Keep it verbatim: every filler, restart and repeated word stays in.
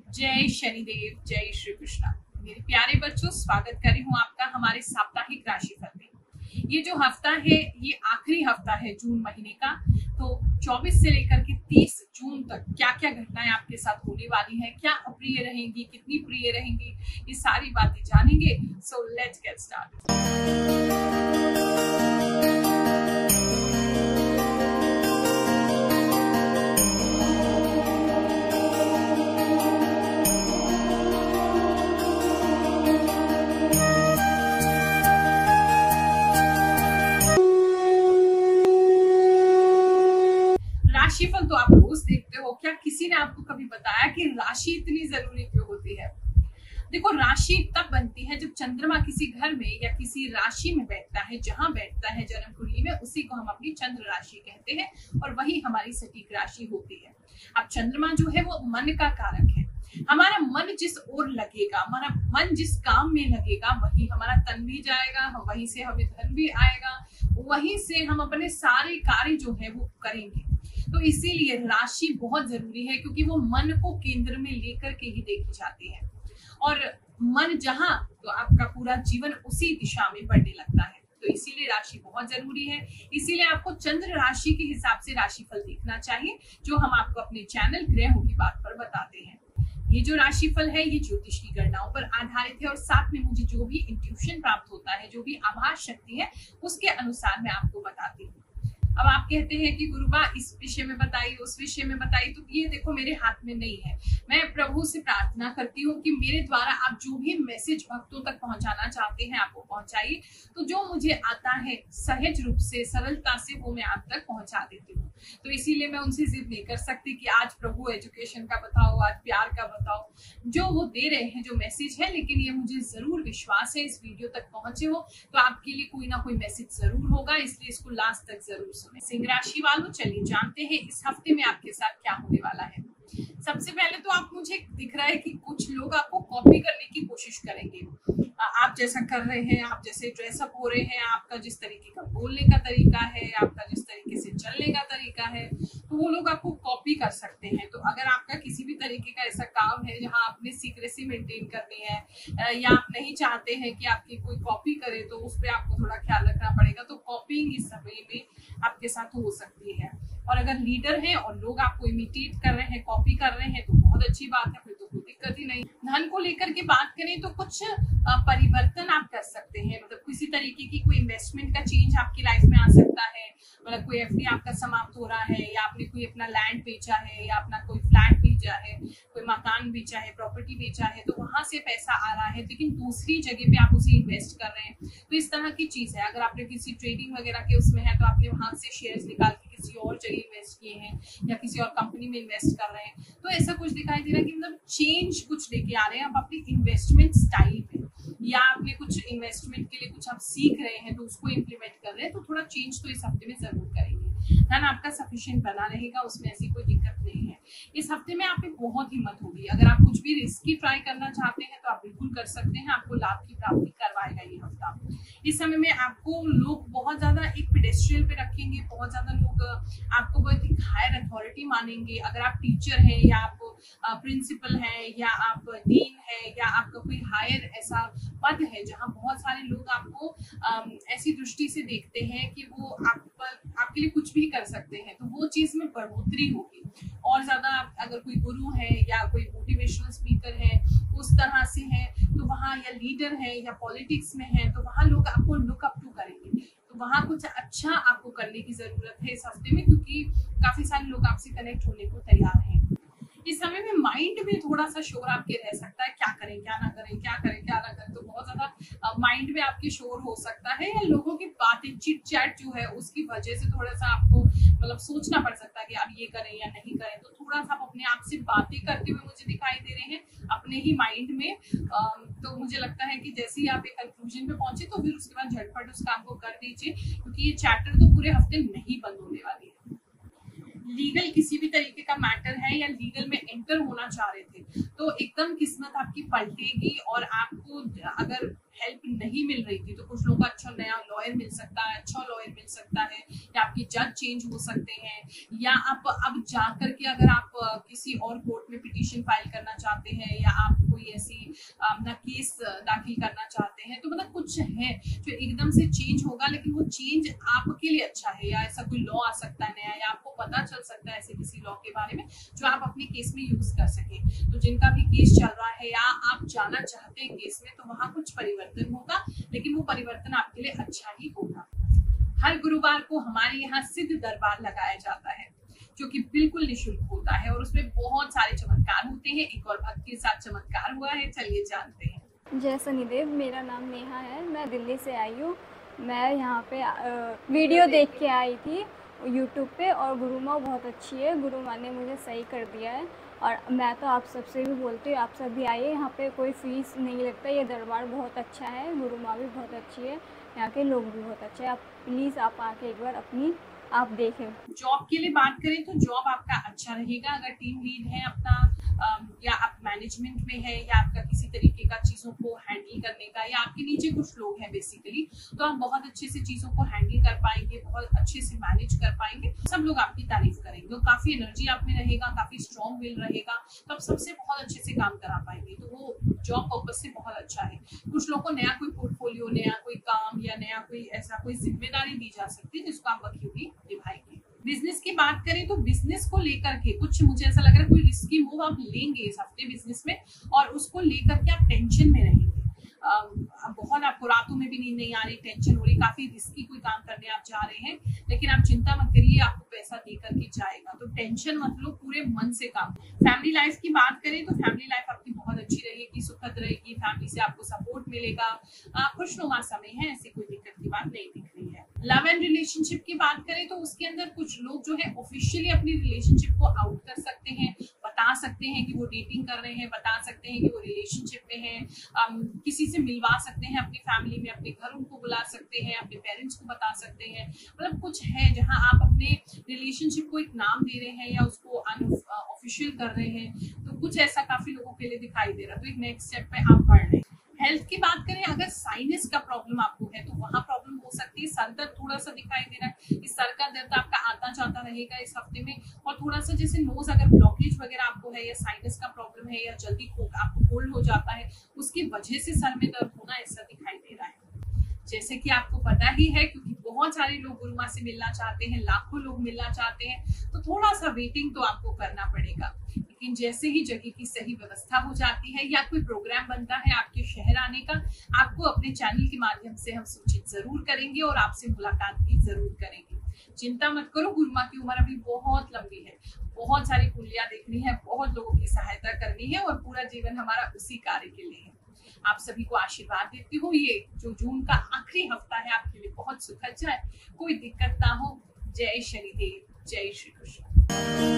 जय शनिदेव, जय श्री कृष्णा। मेरे प्यारे बच्चों, स्वागत कर रही हूँ आपका हमारे साप्ताहिक राशिफल में। ये जो हफ्ता है ये आखिरी हफ्ता है जून महीने का। तो चौबीस से लेकर के तीस जून तक क्या क्या घटनाएं आपके साथ होने वाली हैं, क्या अप्रिय रहेंगी, कितनी प्रिय रहेंगी, ये सारी बातें जानेंगे। So let's get start. राशिफल तो आप रोज देखते हो, क्या किसी ने आपको कभी बताया कि राशि इतनी जरूरी क्यों होती है? देखो, राशि तब बनती है जब चंद्रमा किसी घर में या किसी राशि में बैठता है। जहां बैठता है जन्म कुंडली में, उसी को हम अपनी चंद्र राशि कहते हैं और वही हमारी सटीक राशि होती है। अब चंद्रमा जो है वो मन का कारक है। हमारा मन जिस ओर लगेगा, हमारा मन जिस काम में लगेगा, वही हमारा तन भी जाएगा, वहीं से हमें धन भी आएगा, वहीं से हम अपने सारे कार्य जो है वो करेंगे। तो इसीलिए राशि बहुत जरूरी है, क्योंकि वो मन को केंद्र में लेकर के ही देखी जाती है और मन जहां तो आपका पूरा जीवन उसी दिशा में बढ़ने लगता है। तो इसीलिए राशि बहुत जरूरी है। इसीलिए आपको चंद्र राशि के हिसाब से राशिफल देखना चाहिए, जो हम आपको अपने चैनल ग्रहों की बात पर बताते हैं। ये जो राशिफल है ये ज्योतिष की गणनाओं पर आधारित है और साथ में मुझे जो भी इंट्यूशन प्राप्त होता है, जो भी आभास शक्ति है, उसके अनुसार मैं आपको बताती हूँ। अब आप कहते हैं कि गुरुबा इस विषय में बताइए, उस विषय में बताइए, तो ये देखो मेरे हाथ में नहीं है। मैं प्रभु से प्रार्थना करती हूँ कि मेरे द्वारा आप जो भी मैसेज भक्तों तक पहुंचाना चाहते हैं आप वो पहुंचाइए। तो जो मुझे आता है सहज रूप से, सरलता से, वो मैं आप तक पहुंचा देती हूँ। तो इसीलिए मैं उनसे जिद नहीं कर सकती कि आज प्रभु एजुकेशन का बताओ, आज प्यार का बताओ। जो वो दे रहे हैं जो मैसेज है, लेकिन ये मुझे जरूर विश्वास है इस वीडियो तक पहुंचे हो तो आपके लिए कोई ना कोई मैसेज जरूर होगा, इसलिए इसको लास्ट तक जरूर सुने। सिंह राशि वालों, चलिए जानते हैं इस हफ्ते में आपके साथ क्या होने वाला है। सबसे पहले तो आप मुझे दिख रहा है कि कुछ लोग आपको कॉपी करने की कोशिश करेंगे। आप जैसा कर रहे हैं, आप जैसे ड्रेसअप हो रहे हैं, आपका जिस तरीके का बोलने का तरीका है, आपका जिस तरीके से चलने का तरीका है, तो वो लोग आपको कॉपी कर सकते हैं। तो अगर आपका किसी भी तरीके का ऐसा काम है जहां आपने सीक्रेसी मेंटेन करनी है या आप नहीं चाहते हैं कि आपकी कोई कॉपी करे, तो उस पर आपको थोड़ा ख्याल रखना पड़ेगा। तो कॉपीइंग इस समय में आपके साथ हो सकती है। और अगर लीडर है और लोग आपको इमिटेट कर रहे हैं, कॉपी कर रहे हैं, तो बहुत अच्छी बात है, फिर तो कोई दिक्कत ही नहीं। धन को लेकर के बात करें तो कुछ परिवर्तन आप कर सकते हैं। मतलब किसी तरीके की कोई इन्वेस्टमेंट का चेंज आपकी लाइफ में आ सकता है। मतलब कोई एफडी आपका समाप्त हो रहा है, या आपने कोई अपना लैंड बेचा है, या अपना कोई फ्लैट बेचा है, कोई मकान बेचा है, प्रॉपर्टी बेचा है, तो वहां से पैसा आ रहा है, लेकिन दूसरी जगह पे आप उसे इन्वेस्ट कर रहे हैं। तो इस तरह की चीज है। अगर आपने किसी ट्रेडिंग वगैरह के उसमें है तो आपने वहां से शेयर्स निकाल के किसी और जगह इन्वेस्ट किए हैं या किसी और कंपनी में इन्वेस्ट कर रहे हैं। तो ऐसा कुछ दिखाई दे रहा है कि मतलब चेंज कुछ लेके आ रहे हैं आप अपनी इन्वेस्टमेंट स्टाइल में, या आपने कुछ इन्वेस्टमेंट के लिए कुछ आप सीख रहे हैं तो उसको इम्प्लीमेंट कर रहे हैं। तो थोड़ा चेंज तो इस हफ्ते में जरूर करेंगे। धन आपका सफिशिएंट बना रहेगा, उसमें ऐसी कोई दिक्कत नहीं है। इस हफ्ते में आप में बहुत हिम्मत होगी। अगर आप कुछ भी रिस्की ट्राई करना चाहते हैं तो आप बिल्कुल कर सकते हैं। आपको लाभ की प्राप्ति करवाएगा ये हफ्ता। इस समय में आपको लोग बहुत ज्यादा एक पेडेस्ट्रियल पे रखेंगे, बहुत ज्यादा लोग आपको बहुत एक हायर अथॉरिटी मानेंगे। अगर आप टीचर हैं या आप प्रिंसिपल हैं या आप डीन है या आपका कोई हायर ऐसा पद है जहां बहुत सारे लोग आपको ऐसी दृष्टि से देखते हैं कि वो आप पर आपके लिए कुछ भी कर सकते हैं, तो वो चीज में बढ़ोतरी होगी। और ज्यादा अगर कोई गुरु है या कोई मोटिवेशनल स्पीकर है, उस तरह से है, तो वहाँ या लीडर है या पॉलिटिक्स में है, तो वहाँ लोग आपको लुक अप टू करेंगे। तो वहाँ कुछ अच्छा आपको करने की जरूरत है इस हफ्ते में, क्योंकि काफी सारे लोग आपसे कनेक्ट होने को तैयार हैं। इस समय में माइंड में थोड़ा सा शोर आपके रह सकता है, क्या करें क्या ना करें, क्या करें क्या ना करें। तो बहुत ज्यादा माइंड में आपके शोर हो सकता है, या लोगों की बातें चिट चैट जो है उसकी वजह से थोड़ा सा आपको मतलब सोचना पड़ सकता है कि आप ये करें या नहीं करें। तो थोड़ा सा आप अपने आप से बातें करते हुए मुझे दिखाई दे रहे हैं अपने ही माइंड में। तो मुझे लगता है कि जैसे ही आप एक कंक्लूजन पे पहुंचे तो फिर उसके बाद झटपट उस काम को कर दीजिए, क्योंकि ये चैप्टर तो पूरे हफ्ते नहीं बंद होने वाली है। लीगल किसी भी तरीके का मैटर है या लीगल में एंटर होना चाह रहे थे तो एकदम किस्मत आपकी पलटेगी। और आपको अगर हेल्प नहीं मिल रही थी, तो कुछ लोगों को अच्छा नया लॉयर मिल सकता है, अच्छा लॉयर मिल सकता है, या आपके जज चेंज हो सकते हैं, या आप अब जा करके अगर आप किसी और कोर्ट में पिटीशन फाइल करना चाहते हैं, या आप कोई ऐसी अपना केस दाखिल करना चाहते हैं, तो मतलब कुछ है जो एकदम से चेंज होगा, लेकिन वो चेंज आपके लिए अच्छा है, या ऐसा कोई लॉ आ सकता है नया, या आपको पता चल सकता है ऐसे किसी लॉ के बारे में जो आप अपने केस में यूज कर सके। तो जिनका भी केस चल रहा है या आप जाना चाहते हैं केस में, तो वहां कुछ परिवर्तन होगा, लेकिन वो परिवर्तन आपके लिए अच्छा ही होगा। हर गुरुवार को हमारे यहाँ सिद्ध दरबार लगाया जाता है, जो कि बिल्कुल निशुल्क होता है, और उसमें बहुत सारे चमत्कार होते हैं। एक और भक्त के साथ चमत्कार हुआ है, चलिए जानते हैं। जय शनिदेव, मेरा नाम नेहा है, मैं दिल्ली से आई हूँ। मैं यहाँ पे वीडियो देख के आई थी यूट्यूब पे, और गुरु माँ बहुत अच्छी है, गुरु माँ ने मुझे सही कर दिया है। और मैं तो आप सबसे भी बोलती हूँ, आप सब भी आइए, यहाँ पे कोई फीस नहीं लगता, ये दरबार बहुत अच्छा है, गुरु माँ भी बहुत अच्छी है, यहाँ के लोग भी बहुत अच्छे हैं। आप प्लीज़ आप आके एक बार अपनी आप देखें। जॉब के लिए बात करें तो जॉब आपका अच्छा रहेगा, अगर टीम लीड है अपना, या आप मैनेजमेंट में है, या आपका किसी तरीके का चीजों को हैंडल करने का, या आपके नीचे कुछ लोग हैं बेसिकली, तो आप बहुत अच्छे से चीजों को हैंडल कर पाएंगे, बहुत अच्छे से मैनेज कर पाएंगे, सब लोग आपकी तारीफ करेंगे, तो काफी एनर्जी आप में रहेगा, काफी स्ट्रॉन्ग विल रहेगा, तो आप सबसे बहुत अच्छे से काम करा पाएंगे, तो वो जॉब पर्पज से बहुत अच्छा है। कुछ लोगों को नया कोई पोर्टफोलियो, नया कोई काम, या नया कोई ऐसा कोई जिम्मेदारी दी जा सकती है जिसको आप बखूबी निभाएंगे। बिजनेस की बात करें तो बिजनेस को लेकर के कुछ मुझे ऐसा लग रहा है कोई रिस्की मूव आप लेंगे इस हफ्ते बिजनेस में, और उसको लेकर के आप टेंशन में रहेंगे। बहुत आपको रातों में भी नींद नहीं आ रही, टेंशन हो रही, काफी रिस्की कोई काम करने आप जा रहे हैं, लेकिन आप चिंता मत करिए, आपको पैसा दे करके जाएगा, तो टेंशन मत लो, पूरे मन से काम। फैमिली लाइफ की बात करें तो फैमिली लाइफ आपकी बहुत अच्छी रहेगी, सुखद रहेगी, फैमिली से आपको सपोर्ट मिलेगा, खुशनुमा समय है, ऐसी कोई दिक्कत की बात नहीं दिख रही है। लव एंड रिलेशनशिप की बात करें तो उसके अंदर कुछ लोग जो है ऑफिशियली अपनी रिलेशनशिप को आउट कर सकते हैं, बता सकते हैं कि वो डेटिंग कर रहे हैं, बता सकते हैं कि वो रिलेशनशिप में हैं, किसी से मिलवा सकते हैं अपनी फैमिली में, अपने घर उनको बुला सकते हैं, अपने पेरेंट्स को बता सकते हैं, मतलब कुछ है जहां आप अपने रिलेशनशिप को एक नाम दे रहे हैं या उसको ऑफिशियल कर रहे हैं, तो कुछ ऐसा काफी लोगों के लिए दिखाई दे रहा है, तो एक नेक्स्ट स्टेप पे आप बढ़ रहे हैं। हेल्थ की बात करें, अगर साइनस का प्रॉब्लम आपको है तो वहां प्रॉब्लम हो सकती है, सर दर्द थोड़ा सा दिखाई दे रहा है, इस सर का दर्द आपका आता जाता रहेगा इस हफ्ते में, और थोड़ा सा जैसे नोज अगर ब्लॉकेज वगैरह आपको है, या साइनस का प्रॉब्लम है, या जल्दी आपको कोल्ड हो जाता है, उसकी वजह से सर में दर्द होना ऐसा दिखाई दे रहा है। जैसे कि आपको पता ही है, क्योंकि बहुत सारे लोग गुरु माँ से मिलना चाहते हैं, लाखों लोग मिलना चाहते हैं, तो थोड़ा सा वेटिंग तो आपको करना पड़ेगा, लेकिन जैसे ही जगह की सही व्यवस्था हो जाती है या कोई प्रोग्राम बनता है आपके शहर आने का, आपको अपने चैनल के माध्यम से हम सूचित जरूर करेंगे और आपसे मुलाकात भी जरूर करेंगे। चिंता मत करो, गुरु माँ की उम्र अभी बहुत लंबी है, बहुत सारी कुलियां देखनी है, बहुत लोगों की सहायता करनी है, और पूरा जीवन हमारा उसी कार्य के लिए है। आप सभी को आशीर्वाद देती हूँ, ये जो जून का आखिरी हफ्ता है आपके लिए बहुत सुखद जाए, कोई दिक्कत ना हो। जय शनिदेव, जय श्री कृष्ण।